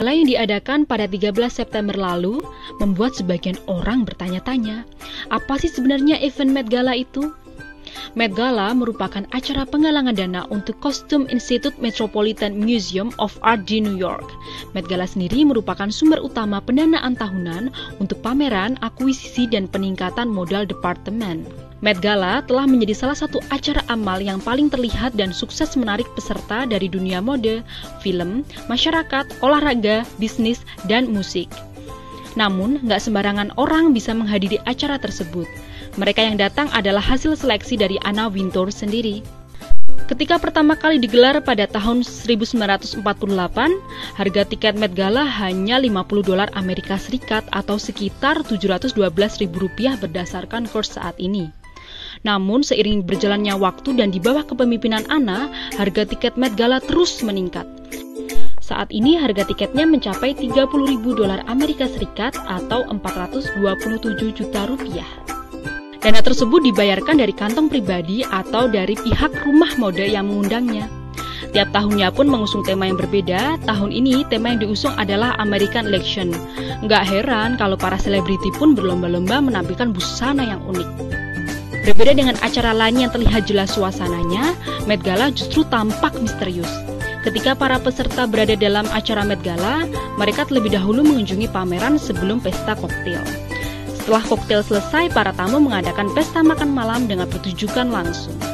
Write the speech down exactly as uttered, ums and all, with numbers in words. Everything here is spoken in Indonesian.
Gala yang diadakan pada tiga belas September lalu membuat sebagian orang bertanya-tanya, apa sih sebenarnya event Met Gala itu? Met Gala merupakan acara penggalangan dana untuk Costume Institute Metropolitan Museum of Art di New York. Met Gala sendiri merupakan sumber utama pendanaan tahunan untuk pameran, akuisisi, dan peningkatan modal departemen. Met Gala telah menjadi salah satu acara amal yang paling terlihat dan sukses menarik peserta dari dunia mode, film, masyarakat, olahraga, bisnis, dan musik. Namun, nggak sembarangan orang bisa menghadiri acara tersebut. Mereka yang datang adalah hasil seleksi dari Anna Wintour sendiri. Ketika pertama kali digelar pada tahun seribu sembilan ratus empat puluh delapan, harga tiket Met Gala hanya lima puluh dolar Amerika Serikat atau sekitar tujuh ratus dua belas ribu rupiah berdasarkan kurs saat ini. Namun, seiring berjalannya waktu dan di bawah kepemimpinan Anna, harga tiket Met Gala terus meningkat. Saat ini harga tiketnya mencapai tiga puluh ribu dolar Amerika Serikat atau empat ratus dua puluh tujuh juta rupiah. Dana tersebut dibayarkan dari kantong pribadi atau dari pihak rumah mode yang mengundangnya. Tiap tahunnya pun mengusung tema yang berbeda. Tahun ini tema yang diusung adalah American Election. Nggak heran kalau para selebriti pun berlomba-lomba menampilkan busana yang unik. Berbeda dengan acara lain yang terlihat jelas suasananya, Met Gala justru tampak misterius. Ketika para peserta berada dalam acara Met Gala, mereka terlebih dahulu mengunjungi pameran sebelum pesta koktail. Setelah koktail selesai, para tamu mengadakan pesta makan malam dengan pertunjukan langsung.